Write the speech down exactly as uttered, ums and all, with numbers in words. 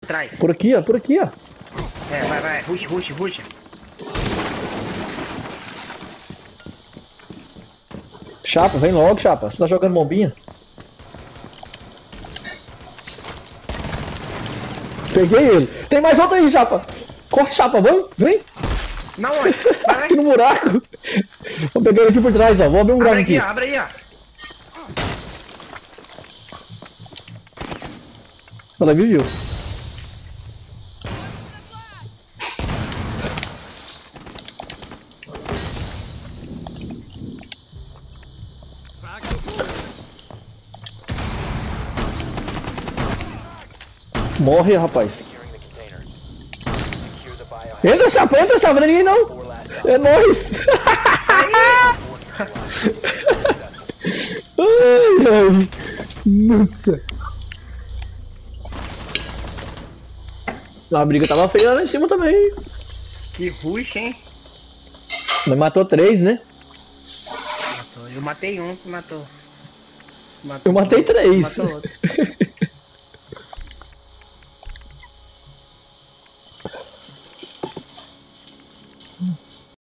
Trai. Por aqui, ó, por aqui, ó. É, vai, vai. Rush, rush, rush. Chapa, vem logo, Chapa. Você tá jogando bombinha? Peguei ele. Tem mais outro aí, Chapa. Corre, Chapa, vamos, vem. Não, olha. Vai, vai. Aqui no buraco. Vou pegar ele aqui por trás, ó. Vou abrir um buraco Abre aqui, aqui. ó, abre aí, ó. Ela me viu. Morre, rapaz. Entra, Chapa, entra, Chapa, não é ninguém não. É nóis. Ai, ai. Nossa. A briga tava feia lá em cima também. Que rush, hein? Mas matou três, né? Matou. Eu matei um, tu matou. matou Eu matei outro, três. Matou outro.